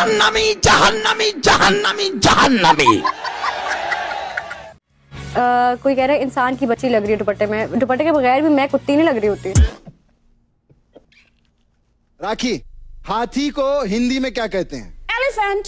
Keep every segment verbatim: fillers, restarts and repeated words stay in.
जहन्नमी जहन्नमी जहन्नमी जहन्नमी। Uh, कोई कह रहा है इंसान की बच्ची लग रही है दुपट्टे में, दुपट्टे के बगैर भी मैं कुत्ती नहीं लग रही होती। राखी, हाथी को हिंदी में क्या कहते हैं? एलिफेंट।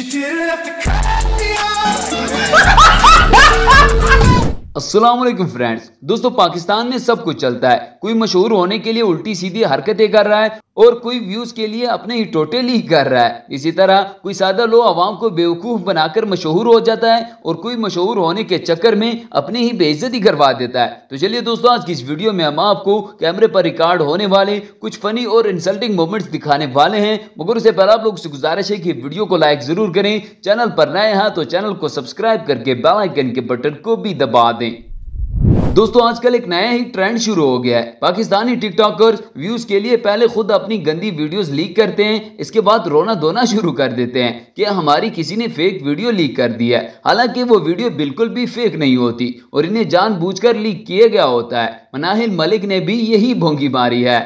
अस्सलाम वालेकुम फ्रेंड्स। दोस्तों, पाकिस्तान में सब कुछ चलता है। कोई मशहूर होने के लिए उल्टी सीधी हरकतें कर रहा है और कोई व्यूज के लिए अपने ही टोटे लीक कर रहा है। इसी तरह कोई सादा लोग आवाम को बेवकूफ बनाकर मशहूर हो जाता है और कोई मशहूर होने के चक्कर में अपनी ही बेइज्जती करवा देता है। तो चलिए दोस्तों, आज की इस वीडियो में हम आपको कैमरे पर रिकॉर्ड होने वाले कुछ फनी और इंसल्टिंग मोमेंट्स दिखाने वाले हैं। मगर उससे पहले आप लोगों से गुजारिश है कि वीडियो को लाइक जरूर करें। चैनल पर नए हैं तो चैनल को सब्सक्राइब करके बेल आइकन के बटन को भी दबा दें। दोस्तों, आजकल एक नया ही ट्रेंड शुरू हो गया है। पाकिस्तानी टिकटॉकर्स व्यूज के लिए पहले खुद अपनी गंदी वीडियोस लीक करते हैं, इसके बाद रोना धोना शुरू कर देते हैं कि हमारी किसी ने फेक वीडियो लीक कर दी है। हालांकि वो वीडियो बिल्कुल भी फेक नहीं होती और इन्हें जानबूझकर लीक किया गया होता है। मनाहिल मलिक ने भी यही भोंगी मारी है।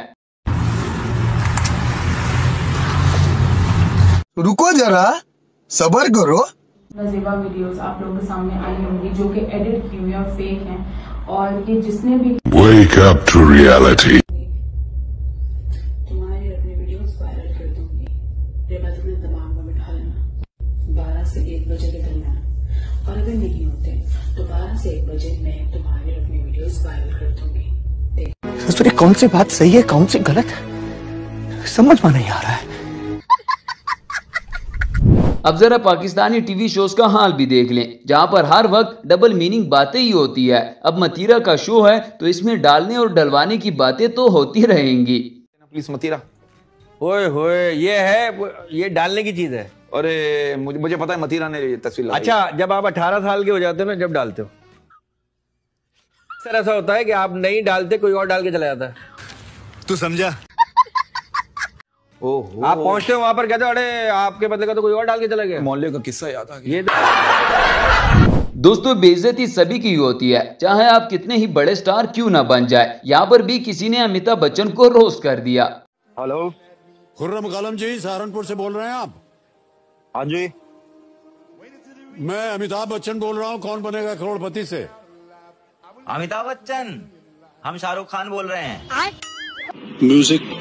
रुको जरा, सब्र करो। नजीबा वीडियोस आप लोगों के सामने आई होंगी जो कि एडिट की हुई और फेक हैं, और ये जिसने भी Wake up to reality. तुम्हारे अपने वीडियोस वायरल कर दूंगी। ये बात अपने दिमाग में बिठा लेना। बारह से एक बजे के दरमियान, और अगर नहीं होते तो बारह से एक बजे मैं तुम्हारे अपने वीडियोस वायरल कर दूंगी। कौन सी बात सही है, कौन सी गलत है, समझ में नहीं आ रहा है। अब जरा पाकिस्तानी टीवी शोज का हाल भी देख लें, जहां पर हर वक्त डबल मीनिंग बातें ही होती है। अब मतीरा का शो है तो इसमें डालने और डलवाने की बातें तो होती रहेंगी। प्लीज मतीरा। ओए होए, ये है, ये डालने की चीज है। अरे मुझे मुझे पता है, मतीरा ने ये तस्वीर लगाई। अच्छा, जब आप अठारह साल के हो जाते हो ना, जब डालते हो, सर ऐसा होता है कि आप नहीं डालते, कोई और डाल के चला जाता है। तू समझा? ओहो। आप पहुंचते हो वहां पर, कहते हो अरे आपके बदले का तो कोई और डाल के चला गया। मोहल्ले का किस्सा याद आ गया। ये दोस्तों, बेइज्जती सभी की होती है, चाहे आप कितने ही बड़े स्टार क्यों ना बन जाए। यहाँ पर भी किसी ने अमिताभ बच्चन को रोस्ट कर दिया। हेलो, खुर्रम कालम जी, सहारनपुर से बोल रहे हैं आप? हाँ जी, मैं अमिताभ बच्चन बोल रहा हूँ। कौन बनेगा करोड़पति से? अमिताभ बच्चन, हम शाहरुख खान बोल रहे हैं। म्यूजिक।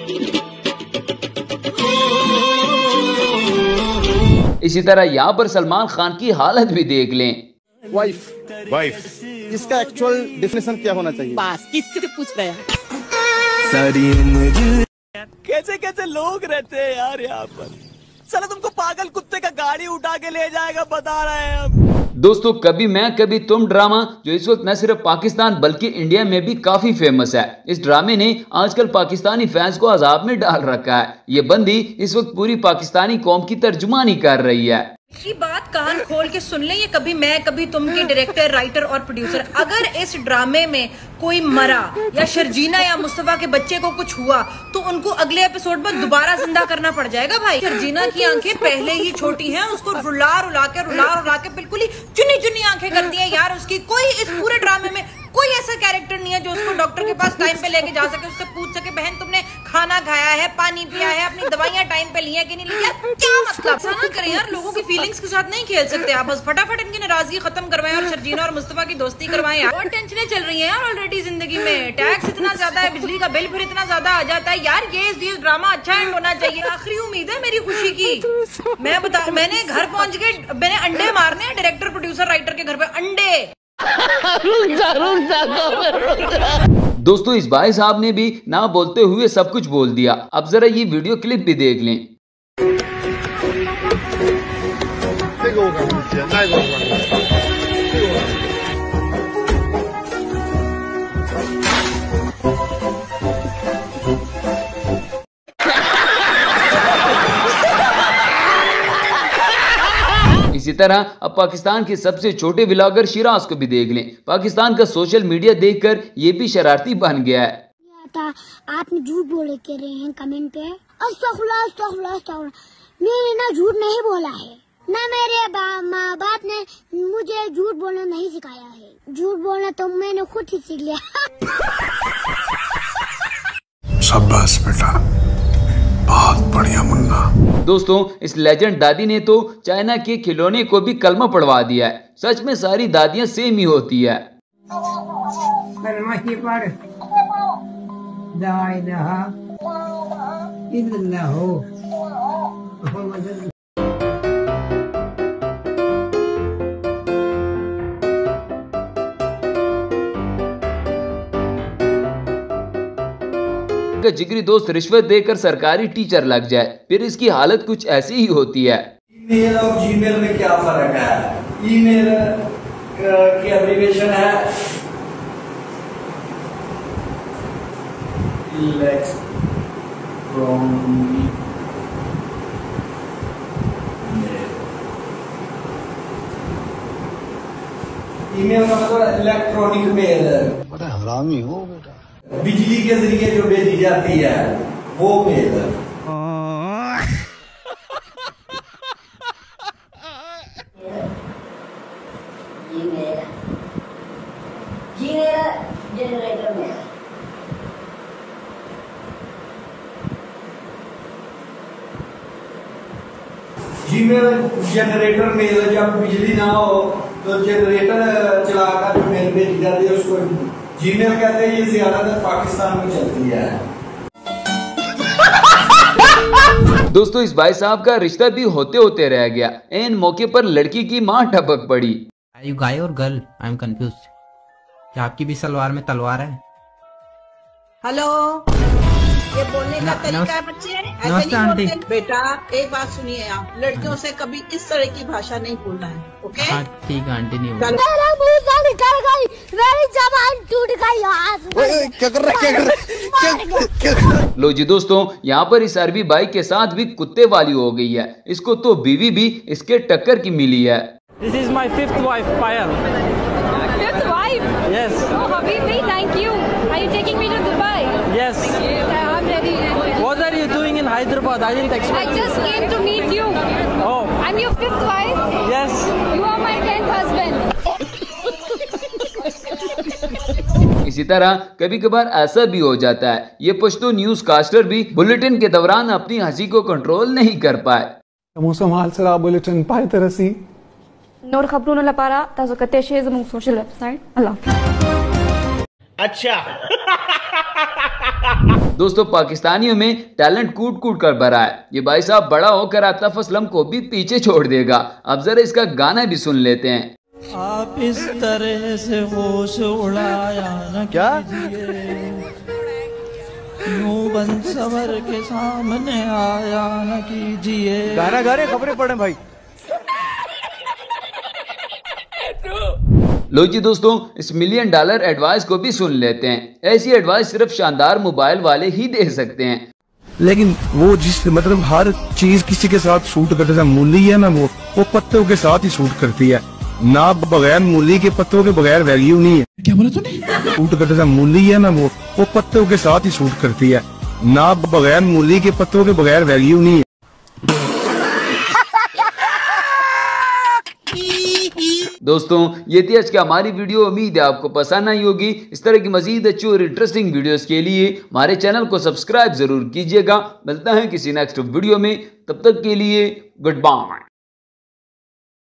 इसी तरह यहाँ पर सलमान खान की हालत भी देख लें। वाइफ वाइफ इसका एक्चुअल डेफिनेशन क्या होना चाहिए? बस किससे पूछ रहे हैं? सारी उम्र कैसे कैसे लोग रहते हैं यार यहाँ पर। चलो तुमको पागल कुत्ते का गाड़ी उठा के ले जाएगा, बता रहे हैं हम। दोस्तों, कभी मैं कभी तुम ड्रामा जो इस वक्त न सिर्फ पाकिस्तान बल्कि इंडिया में भी काफी फेमस है। इस ड्रामे ने आजकल पाकिस्तानी फैंस को अजाब में डाल रखा है। ये बंदी इस वक्त पूरी पाकिस्तानी कौम की तर्जुमानी कर रही है। ये बात कान खोल के सुन ले, ये कभी मैं कभी तुम के डायरेक्टर, राइटर और प्रोड्यूसर, अगर इस ड्रामे में कोई मरा या शर्जीना या मुस्तफा के बच्चे को कुछ हुआ तो उनको अगले एपिसोड में दोबारा जिंदा करना पड़ जाएगा भाई। शर्जीना की आंखें पहले ही छोटी हैं, उसको रुला रुला के रुला रुला के बिल्कुल ही चुनी चुनी आंखें कर दी है यार उसकी। कोई इस पूरे ड्रामे में कोई ऐसा कैरेक्टर नहीं है जो उसको डॉक्टर के पास टाइम पे लेके जा सके, उससे पूछ सके बहन तुमने खाना खाया है, पानी पिया है, अपनी दवाइयां टाइम पे ली है कि नहीं ली है। क्या मतलब? ऐसा ना करें यार, लोगों की फीलिंग्स के साथ नहीं खेल सकते आप। बस फटाफट इनकी नाराजगी खत्म करवाएं और शर्जीना और मुस्तफा की दोस्ती करवाएं यार। बहुत टेंशनें चल रही हैं यार ऑलरेडी जिंदगी में। टैक्स इतना ज्यादा है, बिजली का बिल फिर इतना ज्यादा आ जाता है यार। ये ये ड्रामा अच्छा एंड होना चाहिए। आखिरी उम्मीद है मेरी खुशी की। मैं बता, मैंने घर पहुंच के मैंने अंडे मारने हैं डायरेक्टर, प्रोड्यूसर, राइटर के घर पे अंडे। रुक जा, रुक जा, रुक जा। दोस्तों, इस भाई साहब ने भी ना बोलते हुए सब कुछ बोल दिया। अब जरा ये वीडियो क्लिप भी देख लें। इसी तरह अब पाकिस्तान के सबसे छोटे व्लॉगर शिराज को भी देख लें। पाकिस्तान का सोशल मीडिया देखकर ये भी शरारती बन गया है। आपने झूठ बोले कह रहे हैं कमेंट पे। अस्तगफुरुल्लाह, अस्तगफुरुल्लाह, अस्तगफुरुल्लाह। मैंने ना झूठ नहीं बोला है, ना मेरे माँ बाप ने मुझे झूठ बोलना नहीं सिखाया है। झूठ बोलना तो मैंने खुद ही सीख लिया। शाबाश बेटा, बहुत बढ़िया मुन्ना। दोस्तों इस लेजेंड दादी ने तो चाइना के खिलौने को भी कलमा पढ़वा दिया है। सच में सारी दादियां सेम ही होती है। का जिगरी दोस्त रिश्वत देकर सरकारी टीचर लग जाए, फिर इसकी हालत कुछ ऐसी ही होती है। ईमेल और जीमेल में क्या फर्क है? ईमेल की एब्रिविएशन है इलेक्ट्रॉनिक मेल। ईमेल का मतलब इलेक्ट्रॉनिक मेल। बड़ा हरामी हो बेटा। बिजली के जरिए जो भेजी जाती है वो मेल। जनरेटर में जीमेल जनरेटर मेल। जब बिजली ना हो तो जनरेटर चलाकर जो मेल भेजी जाती है उसको जीमेल कहते हैं। ये ज्यादातर पाकिस्तान में चलती है। दोस्तों इस भाई साहब का रिश्ता भी होते होते रह गया। एन मौके पर लड़की की मां टपक पड़ी। Are you guy or girl? I am confused. क्या आपकी भी सलवार में तलवार है? हेलो, ये बोलने का तरीका है बच्चे, ऐसे नहीं बोलते। बेटा एक बात सुनिए, आप लड़कियों से कभी इस तरह की भाषा नहीं बोलना है, ओके? हाँ ठीक है आंटी, नहीं मेरा मुंह से निकल गई, मेरी जबान टूट गई। आज क्या कर रहा है? क्या कर रहा है? लो जी दोस्तों, यहाँ पर इस अरबी भाई के साथ भी कुत्ते वाली हो गई है। इसको तो बीवी भी इसके टक्कर की मिली है। This is my fifth wife, Payal. Fifth wife? Yes. Oh, Habibi, thank you. Are you taking me to Dubai? Yes. Yeah, I'm ready. What are you doing in Hyderabad? I didn't expect. I just came to meet you. Oh. I'm your fifth wife. Yes. You are my tenth husband. इसी तरह कभी कभार ऐसा भी हो जाता है, ये पश्तो न्यूज कास्टर भी बुलेटिन के दौरान अपनी हंसी को कंट्रोल नहीं कर पाए। मौसम हाल सरा बुलेटिन पाए तरसी नोर खबरों न लपारा ताजो कते शेज मुंग सोशल वेबसाइट। अल्लाह। अच्छा। दोस्तों पाकिस्तानियों में टैलेंट कूट कूट कर भरा है। ये भाई साहब बड़ा होकर आतिफ असलम को भी पीछे छोड़ देगा। अब जरा इसका गाना भी सुन लेते हैं। आप इस तरह से होश उड़ाया न क्या यूं बन सवर के सामने आया न कीजिए। गाना गा रहे खबरें पढ़े भाई। लो जी दोस्तों, इस मिलियन डॉलर एडवाइस को भी सुन लेते हैं। ऐसी एडवाइस सिर्फ शानदार मोबाइल वाले ही दे सकते हैं। लेकिन वो जिस मतलब हर चीज किसी के साथ सूट करता है, मूली है ना, वो वो पत्तों के साथ ही सूट करती है ना। बगैर मूली के पत्तों के बगैर वैल्यू नहीं है। क्या बोला तूने? सूट करता है, मूली है ना, वो वो पत्तों के साथ ही सूट करती है ना। बगैर मूली के पत्तों के बगैर वैल्यू नहीं है। दोस्तों ये थी आज की हमारी वीडियो। उम्मीद है आपको पसंद आई होगी। इस तरह की मजीद अच्छी और इंटरेस्टिंग वीडियोस के लिए हमारे चैनल को सब्सक्राइब जरूर कीजिएगा। मिलता है किसी नेक्स्ट वीडियो में, तब तक के लिए गुड बाय।